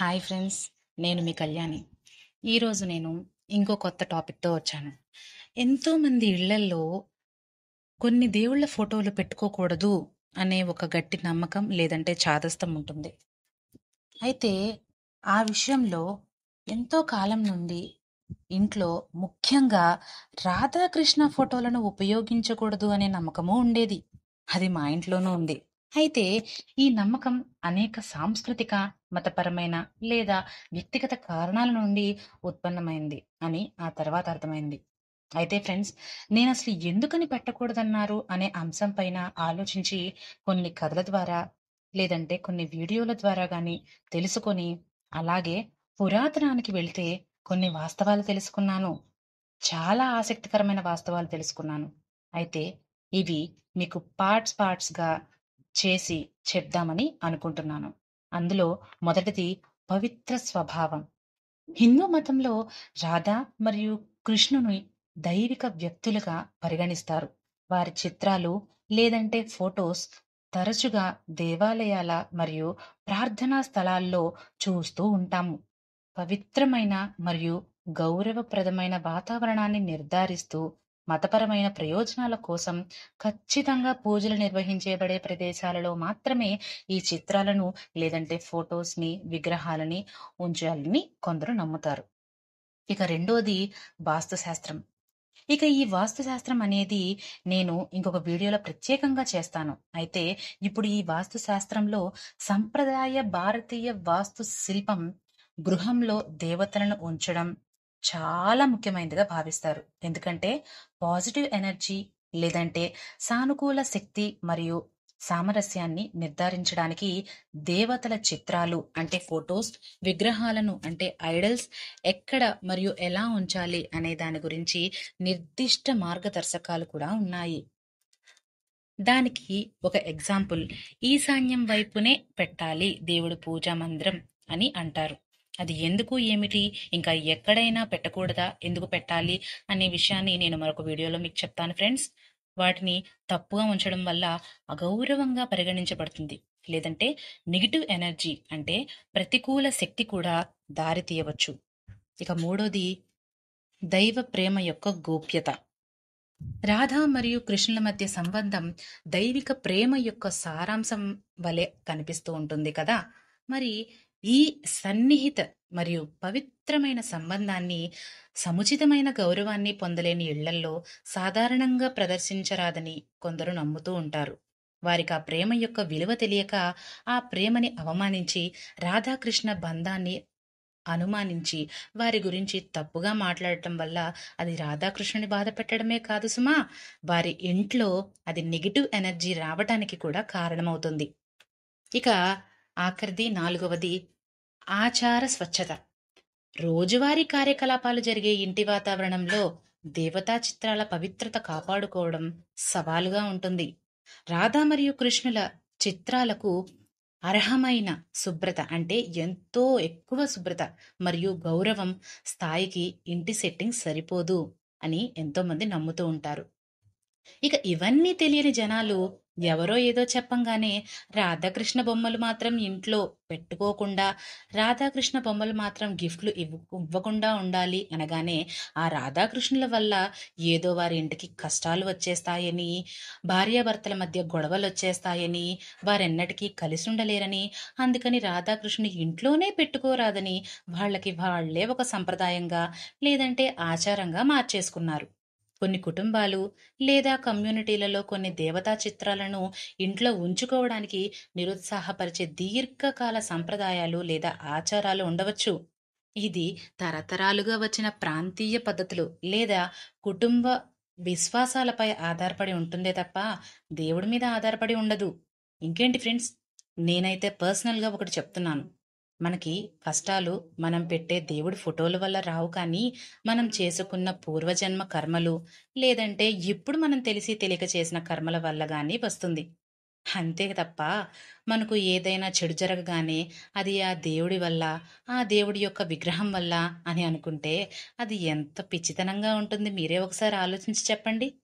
Hi friends, నేను మీ కళ్యాణి. ఈరోజు నేను ఇంకో కొత్త టాపిక్‌తో వచ్చాను. ఎంతోమంది ఇళ్లల్లో కొన్ని దేవుళ్ళ ఫోటోలు పెట్టుకోకూడదు అనే ఒక గట్టి నమ్మకం లేదంటే చాదస్తం ఉంటుంది. అయితే ఆ విషయంలో ఎంతో కాలం నుండి ఇంట్లో ముఖ్యంగా రాధాకృష్ణ ఫోటోలను ఉపయోగించకూడదు అనే నమ్మకము ఉండేది. అది మా ఇంట్లోనూ ఉంది. అయితే ఈ నమ్మకం అనేక సాంస్కృతిక, మతపరమైన లేదా వ్యక్తిగత కారణాల నుండి ఉత్పన్నమైంది అని ఆ తర్వాత అర్థమైంది. అయితే ఫ్రెండ్స్, నేనసలు ఎందుకని పెట్టకూడదన్నారు అనే అంశం పైన ఆలోచించి కొన్ని కథల ద్వారా లేదంటే కొన్ని వీడియోల ద్వారా గాని తెలుసుకొని, అలాగే పురాతనానికి వెళ్తే కొన్ని వాస్తవాలు తెలుసుకున్నాను. చాలా ఆసక్తికరమైన వాస్తవాలు తెలుసుకున్నాను. అయితే ఇవి మీకు పార్ట్స్‌గా చేసి చెప్దామని అనుకుంటున్నాను. అందులో మొదటిది పవిత్ర స్వభావం. హిందూ మతంలో రాధ మరియు కృష్ణుని దైవిక వ్యక్తులుగా పరిగణిస్తారు. వారి చిత్రాలు లేదంటే ఫోటోస్ తరచుగా దేవాలయాల మరియు ప్రార్థనా స్థలాల్లో చూస్తూ ఉంటాము. పవిత్రమైన మరియు గౌరవప్రదమైన వాతావరణాన్ని నిర్ధారిస్తూ మతపరమైన ప్రయోజనాల కోసం ఖచ్చితంగా పూజలు నిర్వహించబడే ప్రదేశాలలో మాత్రమే ఈ చిత్రాలను లేదంటే ఫొటోస్‌ని, విగ్రహాలని ఉంచాలని కొందరు నమ్ముతారు. ఇక రెండోది వాస్తుశాస్త్రం. ఇక ఈ వాస్తుశాస్త్రం అనేది నేను ఇంకొక వీడియోలో ప్రత్యేకంగా చేస్తాను. అయితే ఇప్పుడు ఈ వాస్తుశాస్త్రంలో సంప్రదాయ భారతీయ వాస్తు శిల్పం గృహంలో దేవతలను ఉంచడం చాలా ముఖ్యమైనదిగా భావిస్తారు. ఎందుకంటే పాజిటివ్ ఎనర్జీ లేదంటే సానుకూల శక్తి మరియు సామరస్యాన్ని నిర్ధారించడానికి దేవతల చిత్రాలు అంటే ఫోటోస్, విగ్రహాలను అంటే ఐడల్స్ ఎక్కడ మరియు ఎలా ఉంచాలి అనే దాని గురించి నిర్దిష్ట మార్గదర్శకాలు కూడా ఉన్నాయి. దానికి ఒక ఎగ్జాంపుల్, ఈశాన్యం వైపునే పెట్టాలి దేవుడి పూజా మందిరం అని అంటారు. అది ఎందుకు, ఏమిటి, ఇంకా ఎక్కడైనా పెట్టకూడదా, ఎందుకు పెట్టాలి అనే విషయాన్ని నేను మరొక వీడియోలో మీకు చెప్తాను ఫ్రెండ్స్. వాటిని తప్పుగా ఉంచడం వల్ల అగౌరవంగా పరిగణించబడుతుంది, లేదంటే నెగిటివ్ ఎనర్జీ అంటే ప్రతికూల శక్తి కూడా దారి తీయవచ్చు. ఇక మూడోది దైవ ప్రేమ యొక్క గోప్యత. రాధ మరియు కృష్ణుల మధ్య సంబంధం దైవిక ప్రేమ యొక్క సారాంశం వలె కనిపిస్తూ ఉంటుంది కదా. మరి ఈ సన్నిహిత మరియు పవిత్రమైన సంబంధాన్ని సముచితమైన గౌరవాన్ని పొందలేని ఇళ్లల్లో సాధారణంగా ప్రదర్శించరాదని కొందరు నమ్ముతూ ఉంటారు. వారికి ఆ ప్రేమ యొక్క విలువ తెలియక ఆ ప్రేమని అవమానించి రాధాకృష్ణ బంధాన్ని అనుమానించి వారి గురించి తప్పుగా మాట్లాడటం వల్ల అది రాధాకృష్ణుని బాధ పెట్టడమే కాదు సుమా, వారి ఇంట్లో అది నెగిటివ్ ఎనర్జీ రావటానికి కూడా కారణమవుతుంది. ఇక ఆఖరిది నాలుగవది ఆచార స్వచ్ఛత. రోజువారీ కార్యకలాపాలు జరిగే ఇంటి వాతావరణంలో దేవతా చిత్రాల పవిత్రత కాపాడుకోవడం సవాలుగా ఉంటుంది. రాధా మరియు కృష్ణుల చిత్రాలకు అర్హమైన శుభ్రత అంటే ఎంతో ఎక్కువ శుభ్రత మరియు గౌరవం స్థాయికి ఇంటి సెట్టింగ్ సరిపోదు అని ఎంతో మంది నమ్ముతూ ఉంటారు. ఇక ఇవన్నీ తెలియని జనాలు ఎవరో ఏదో చెప్పంగానే రాధాకృష్ణ బొమ్మలు మాత్రం ఇంట్లో పెట్టుకోకుండా, రాధాకృష్ణ బొమ్మలు మాత్రం గిఫ్ట్లు ఇవ్వకుండా ఉండాలి అనగానే ఆ రాధాకృష్ణుల వల్ల ఏదో వారి ఇంటికి కష్టాలు వచ్చేస్తాయని, భార్యాభర్తల మధ్య గొడవలు వచ్చేస్తాయని, వారెన్నటికీ కలిసి ఉండలేరని, అందుకని రాధాకృష్ణుని ఇంట్లోనే పెట్టుకోరాదని వాళ్ళకి వాళ్ళే ఒక సంప్రదాయంగా లేదంటే ఆచారంగా మార్చేసుకున్నారు. కొన్ని కుటుంబాలు లేదా కమ్యూనిటీలలో కొన్ని దేవతా చిత్రాలను ఇంట్లో ఉంచుకోవడానికి నిరుత్సాహపరిచే దీర్ఘకాల సంప్రదాయాలు లేదా ఆచారాలు ఉండవచ్చు. ఇది తరతరాలుగా వచ్చిన ప్రాంతీయ పద్ధతులు లేదా కుటుంబ విశ్వాసాలపై ఆధారపడి ఉంటుందే తప్ప దేవుడి మీద ఆధారపడి ఉండదు. ఇంకేంటి ఫ్రెండ్స్, నేనైతే పర్సనల్గా ఒకటి చెప్తున్నాను. మనకి కష్టాలు మనం పెట్టే దేవుడి ఫోటోల వల్ల రావు కానీ మనం చేసుకున్న పూర్వజన్మ కర్మలు లేదంటే ఇప్పుడు మనం తెలిసి తెలియక చేసిన కర్మల వల్ల గానీ వస్తుంది. అంతే తప్ప మనకు ఏదైనా చెడు జరగగానే అది ఆ దేవుడి వల్ల, ఆ దేవుడి యొక్క విగ్రహం వల్ల అని అనుకుంటే అది ఎంత పిచ్చితనంగా ఉంటుంది, మీరే ఒకసారి ఆలోచించి చెప్పండి.